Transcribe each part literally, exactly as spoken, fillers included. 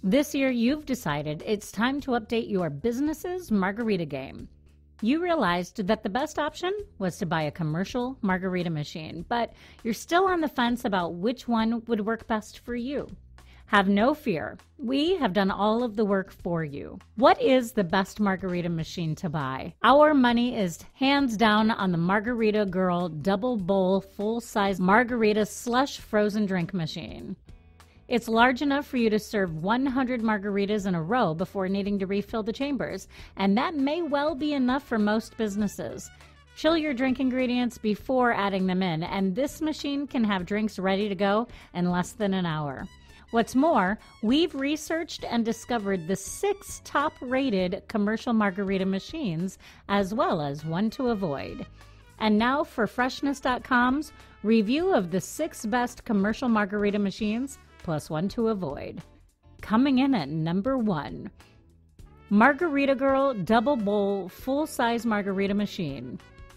This year, you've decided it's time to update your business's margarita game. You realized that the best option was to buy a commercial margarita machine, but you're still on the fence about which one would work best for you. Have no fear. We have done all of the work for you. What is the best margarita machine to buy? Our money is hands down on the Margarita Girl Double Bowl Full-Size Margarita Slush Frozen Drink Machine. It's large enough for you to serve one hundred margaritas in a row before needing to refill the chambers, and that may well be enough for most businesses. Chill your drink ingredients before adding them in, and this machine can have drinks ready to go in less than an hour. What's more, we've researched and discovered the six top-rated commercial margarita machines, as well as one to avoid. And now for Freshness dot com's review of the six best commercial margarita machines, plus one to avoid. Coming in at number one, Margarita Girl Double Bowl Full-Size Margarita Machine.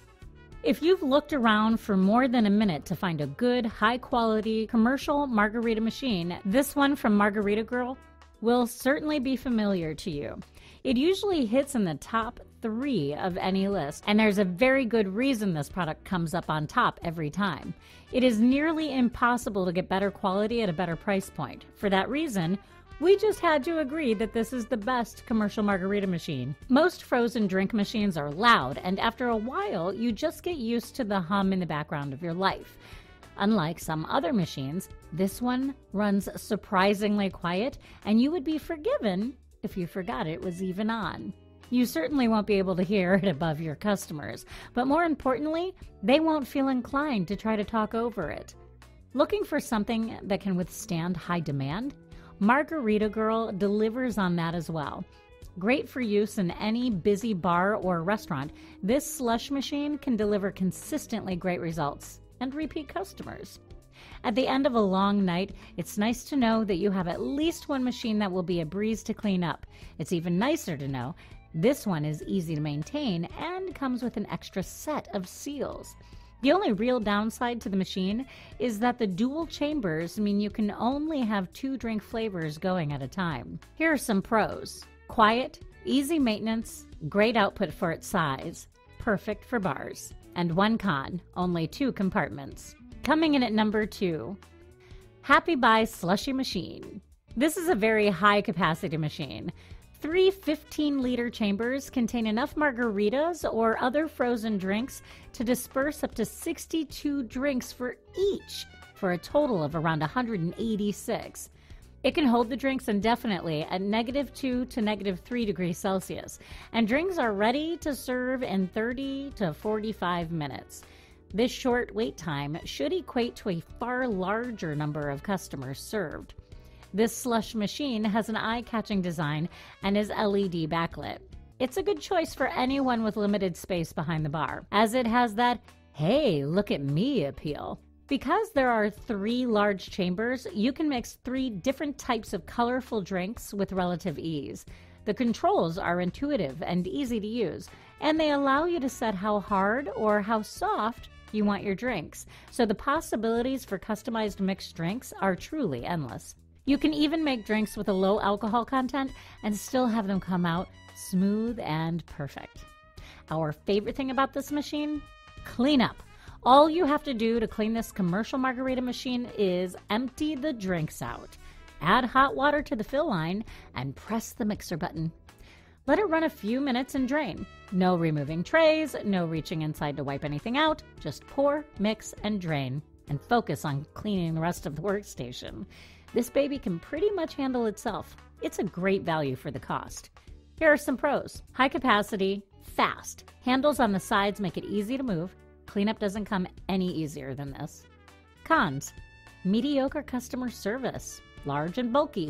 If you've looked around for more than a minute to find a good, high-quality commercial margarita machine, this one from Margarita Girl will certainly be familiar to you. It usually hits in the top three of any list, and there's a very good reason this product comes up on top every time. It is nearly impossible to get better quality at a better price point. For that reason, we just had to agree that this is the best commercial margarita machine. Most frozen drink machines are loud, and after a while, you just get used to the hum in the background of your life. Unlike some other machines, this one runs surprisingly quiet, and you would be forgiven if you forgot it was even on. You certainly won't be able to hear it above your customers, but more importantly, they won't feel inclined to try to talk over it. Looking for something that can withstand high demand? Margarita Girl delivers on that as well. Great for use in any busy bar or restaurant, this slush machine can deliver consistently great results and repeat customers. At the end of a long night, it's nice to know that you have at least one machine that will be a breeze to clean up. It's even nicer to know this one is easy to maintain and comes with an extra set of seals. The only real downside to the machine is that the dual chambers mean you can only have two drink flavors going at a time. Here are some pros. Quiet, easy maintenance, great output for its size, perfect for bars. And one con, only two compartments. Coming in at number two, Happy Buy Slushy Machine. This is a very high capacity machine. Three fifteen-liter chambers contain enough margaritas or other frozen drinks to disperse up to sixty-two drinks for each, for a total of around one hundred eighty-six. It can hold the drinks indefinitely at negative two to negative three degrees Celsius, and drinks are ready to serve in thirty to forty-five minutes. This short wait time should equate to a far larger number of customers served. This slush machine has an eye-catching design and is L E D backlit. It's a good choice for anyone with limited space behind the bar, as it has that, hey, look at me appeal. Because there are three large chambers, you can mix three different types of colorful drinks with relative ease. The controls are intuitive and easy to use, and they allow you to set how hard or how soft you want your drinks, so the possibilities for customized mixed drinks are truly endless. You can even make drinks with a low alcohol content and still have them come out smooth and perfect. Our favorite thing about this machine? Cleanup. All you have to do to clean this commercial margarita machine is empty the drinks out, add hot water to the fill line, and press the mixer button. Let it run a few minutes and drain. No removing trays, no reaching inside to wipe anything out, just pour, mix, and drain, and focus on cleaning the rest of the workstation. This baby can pretty much handle itself. It's a great value for the cost. Here are some pros. High capacity, fast. Handles on the sides make it easy to move. Cleanup doesn't come any easier than this. Cons. Mediocre customer service. Large and bulky.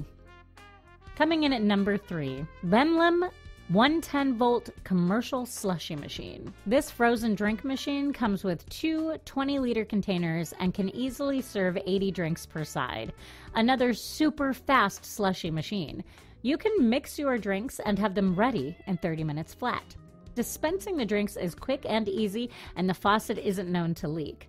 Coming in at number three, Lemlem one ten volt commercial slushy machine. This frozen drink machine comes with two twenty liter containers and can easily serve eighty drinks per side. Another super fast slushy machine. You can mix your drinks and have them ready in thirty minutes flat. Dispensing the drinks is quick and easy, and the faucet isn't known to leak.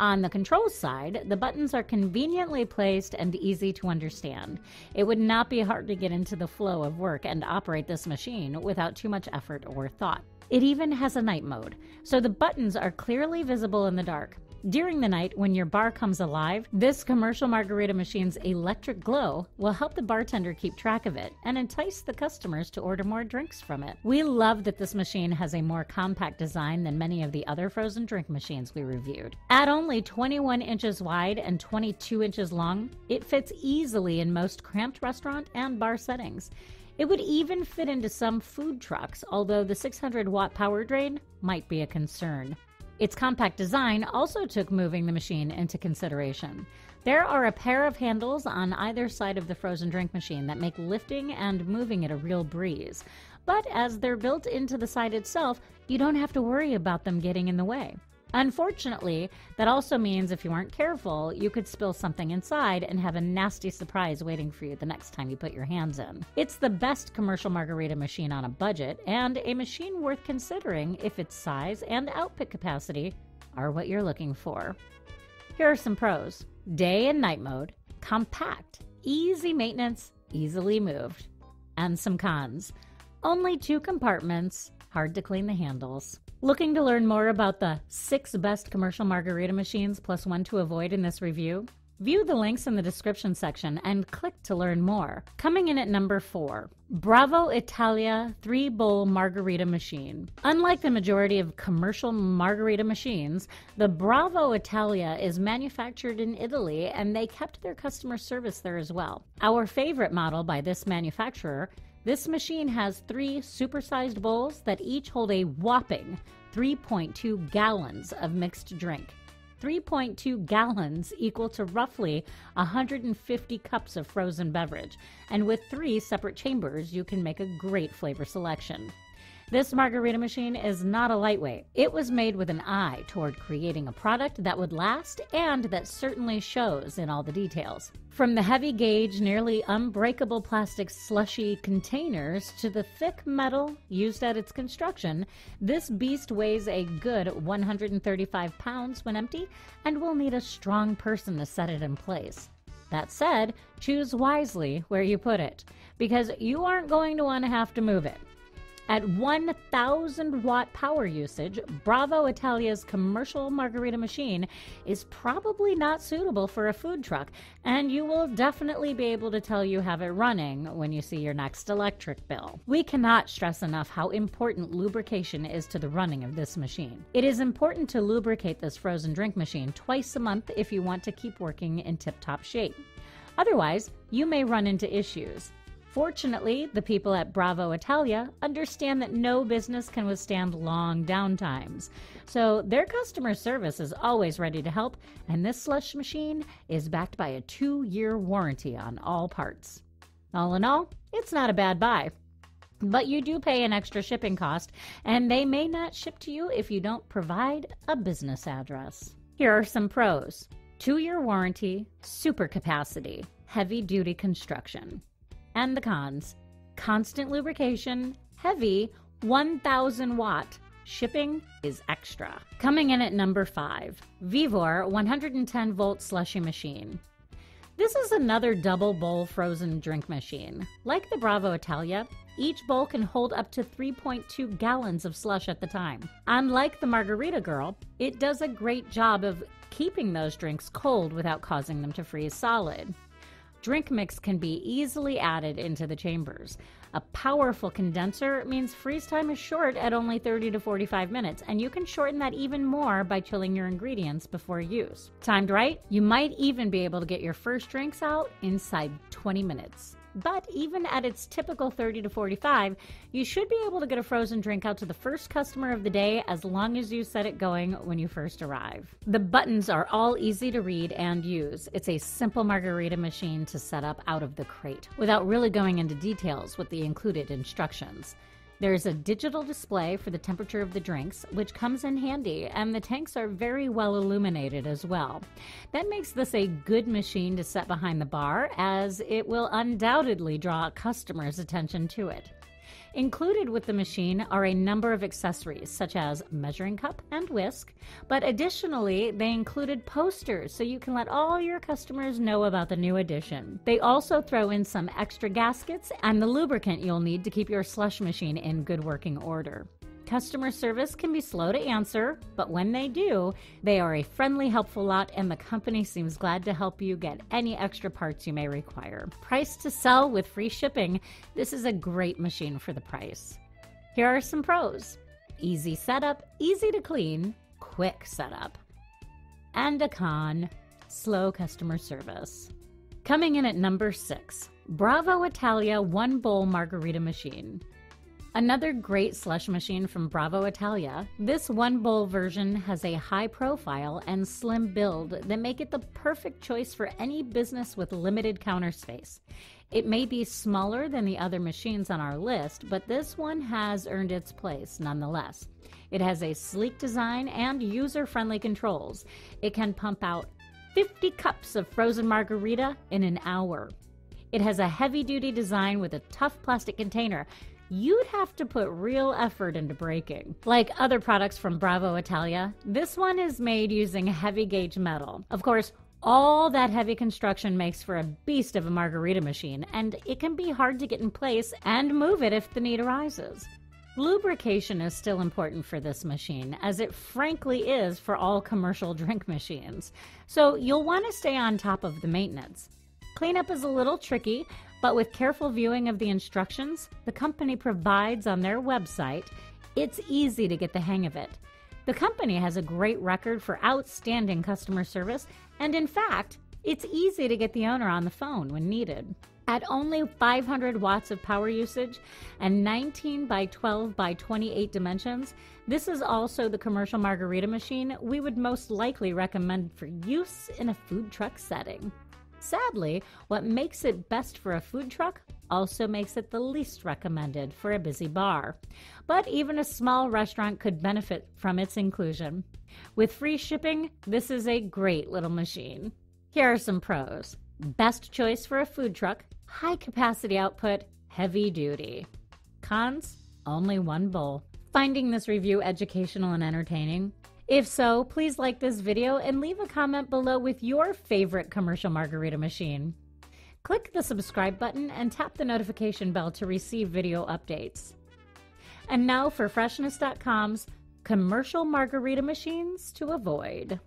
On the controls side, the buttons are conveniently placed and easy to understand. It would not be hard to get into the flow of work and operate this machine without too much effort or thought. It even has a night mode, so the buttons are clearly visible in the dark. During the night, when your bar comes alive, this commercial margarita machine's electric glow will help the bartender keep track of it and entice the customers to order more drinks from it. We love that this machine has a more compact design than many of the other frozen drink machines we reviewed. At only twenty-one inches wide and twenty-two inches long, it fits easily in most cramped restaurant and bar settings. It would even fit into some food trucks, although the six hundred watt power drain might be a concern. Its compact design also took moving the machine into consideration. There are a pair of handles on either side of the frozen drink machine that make lifting and moving it a real breeze. But as they're built into the side itself, you don't have to worry about them getting in the way. Unfortunately, that also means if you aren't careful, you could spill something inside and have a nasty surprise waiting for you the next time you put your hands in. It's the best commercial margarita machine on a budget, and a machine worth considering if its size and output capacity are what you're looking for. Here are some pros. Day and night mode, compact, easy maintenance, easily moved. And some cons. Only two compartments, hard to clean the handles. Looking to learn more about the six best commercial margarita machines plus one to avoid in this review? View the links in the description section and click to learn more. Coming in at number four, Bravo Italia three bowl Margarita Machine. Unlike the majority of commercial margarita machines, the Bravo Italia is manufactured in Italy and they kept their customer service there as well. Our favorite model by this manufacturer, this machine has three supersized bowls that each hold a whopping three point two gallons of mixed drink. three point two gallons equal to roughly one hundred fifty cups of frozen beverage, and with three separate chambers, you can make a great flavor selection. This margarita machine is not a lightweight. It was made with an eye toward creating a product that would last and that certainly shows in all the details. From the heavy gauge, nearly unbreakable plastic slushy containers to the thick metal used at its construction, this beast weighs a good one hundred thirty-five pounds when empty and will need a strong person to set it in place. That said, choose wisely where you put it, because you aren't going to want to have to move it. At one thousand watt power usage, Bravo Italia's commercial margarita machine is probably not suitable for a food truck, and you will definitely be able to tell you have it running when you see your next electric bill. We cannot stress enough how important lubrication is to the running of this machine. It is important to lubricate this frozen drink machine twice a month if you want to keep working in tip-top shape. Otherwise, you may run into issues. Fortunately, the people at Bravo Italia understand that no business can withstand long downtimes. So their customer service is always ready to help, and this slush machine is backed by a two-year warranty on all parts. All in all, it's not a bad buy. But you do pay an extra shipping cost, and they may not ship to you if you don't provide a business address. Here are some pros. Two-year warranty, super capacity, heavy-duty construction. And the cons: constant lubrication, heavy, one thousand watt. Shipping is extra. Coming in at number five, Vivor one hundred ten volt slushy machine. This is another double bowl frozen drink machine. Like the Bravo Italia, each bowl can hold up to three point two gallons of slush at the time. Unlike the Margarita Girl, it does a great job of keeping those drinks cold without causing them to freeze solid. Drink mix can be easily added into the chambers. A powerful condenser means freeze time is short at only thirty to forty-five minutes, and you can shorten that even more by chilling your ingredients before use. Timed right, you might even be able to get your first drinks out inside twenty minutes. But even at its typical thirty to forty-five, you should be able to get a frozen drink out to the first customer of the day as long as you set it going when you first arrive. The buttons are all easy to read and use. It's a simple margarita machine to set up out of the crate, without really going into details with the included instructions. There's a digital display for the temperature of the drinks, which comes in handy, and the tanks are very well illuminated as well. That makes this a good machine to set behind the bar, as it will undoubtedly draw customers' attention to it. Included with the machine are a number of accessories such as measuring cup and whisk, but additionally they included posters so you can let all your customers know about the new addition. They also throw in some extra gaskets and the lubricant you'll need to keep your slush machine in good working order. Customer service can be slow to answer, but when they do, they are a friendly, helpful lot, and the company seems glad to help you get any extra parts you may require. Priced to sell with free shipping, this is a great machine for the price. Here are some pros. Easy setup, easy to clean, quick setup. And a con, slow customer service. Coming in at number six, Bravo Italia One Bowl Margarita Machine. Another great slush machine from Bravo Italia, this one-bowl version has a high profile and slim build that make it the perfect choice for any business with limited counter space. It may be smaller than the other machines on our list, but this one has earned its place nonetheless. It has a sleek design and user-friendly controls. It can pump out fifty cups of frozen margarita in an hour. It has a heavy-duty design with a tough plastic container. You'd have to put real effort into braking. Like other products from Bravo Italia, this one is made using heavy gauge metal. Of course, all that heavy construction makes for a beast of a margarita machine, and it can be hard to get in place and move it if the need arises. Lubrication is still important for this machine, as it frankly is for all commercial drink machines. So you'll want to stay on top of the maintenance. Cleanup is a little tricky, but with careful viewing of the instructions the company provides on their website, it's easy to get the hang of it. The company has a great record for outstanding customer service, and in fact, it's easy to get the owner on the phone when needed. At only five hundred watts of power usage and nineteen by twelve by twenty-eight dimensions, this is also the commercial margarita machine we would most likely recommend for use in a food truck setting. Sadly, what makes it best for a food truck also makes it the least recommended for a busy bar. But even a small restaurant could benefit from its inclusion. With free shipping, this is a great little machine. Here are some pros. Best choice for a food truck, high capacity output, heavy duty. Cons, only one bowl. Finding this review educational and entertaining? If so, please like this video and leave a comment below with your favorite commercial margarita machine. Click the subscribe button and tap the notification bell to receive video updates. And now for Freshness dot com's commercial margarita machines to avoid.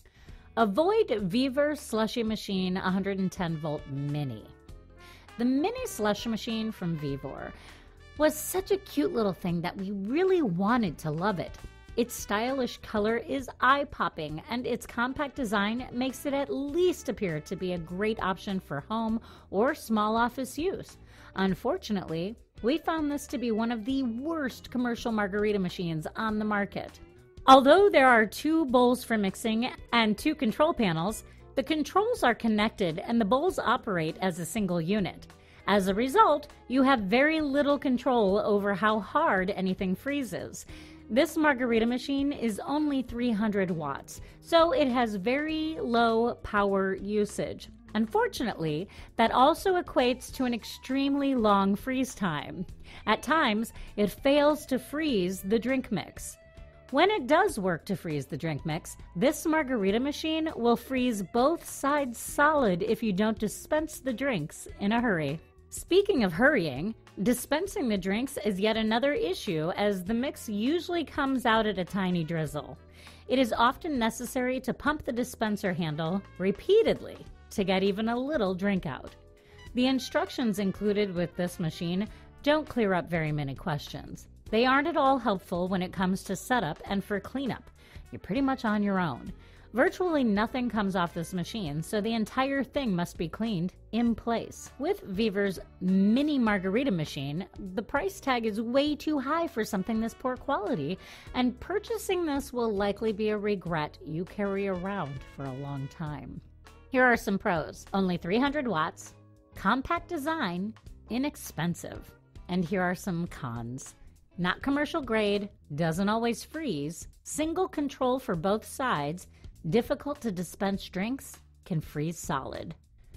Avoid Vevor Slushy Machine one hundred ten volt Mini. The mini slush machine from Vevor was such a cute little thing that we really wanted to love it. Its stylish color is eye-popping, and its compact design makes it at least appear to be a great option for home or small office use. Unfortunately, we found this to be one of the worst commercial margarita machines on the market. Although there are two bowls for mixing and two control panels, the controls are connected and the bowls operate as a single unit. As a result, you have very little control over how hard anything freezes. This margarita machine is only three hundred watts, so it has very low power usage. Unfortunately, that also equates to an extremely long freeze time. At times, it fails to freeze the drink mix. When it does work to freeze the drink mix, this margarita machine will freeze both sides solid if you don't dispense the drinks in a hurry. Speaking of hurrying, dispensing the drinks is yet another issue, as the mix usually comes out at a tiny drizzle. It is often necessary to pump the dispenser handle repeatedly to get even a little drink out. The instructions included with this machine don't clear up very many questions. They aren't at all helpful when it comes to setup and for cleanup. You're pretty much on your own. Virtually nothing comes off this machine, so the entire thing must be cleaned in place. With Vevor's mini margarita machine, the price tag is way too high for something this poor quality, and purchasing this will likely be a regret you carry around for a long time. Here are some pros. Only three hundred watts, compact design, inexpensive. And here are some cons. Not commercial grade, doesn't always freeze, single control for both sides, difficult to dispense drinks, can freeze solid.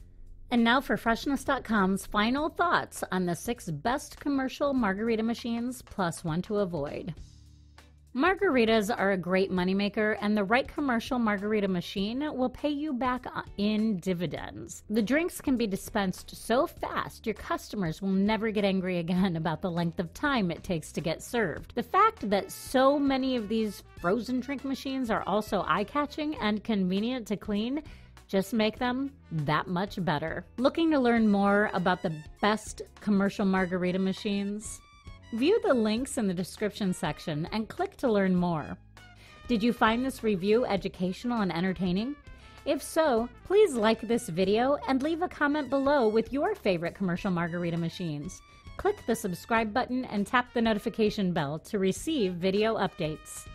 And now for Freshness dot com's final thoughts on the six best commercial margarita machines plus one to avoid. Margaritas are a great moneymaker, and the right commercial margarita machine will pay you back in dividends. The drinks can be dispensed so fast, your customers will never get angry again about the length of time it takes to get served. The fact that so many of these frozen drink machines are also eye-catching and convenient to clean just make them that much better. Looking to learn more about the best commercial margarita machines? View the links in the description section and click to learn more. Did you find this review educational and entertaining? If so, please like this video and leave a comment below with your favorite commercial margarita machines. Click the subscribe button and tap the notification bell to receive video updates.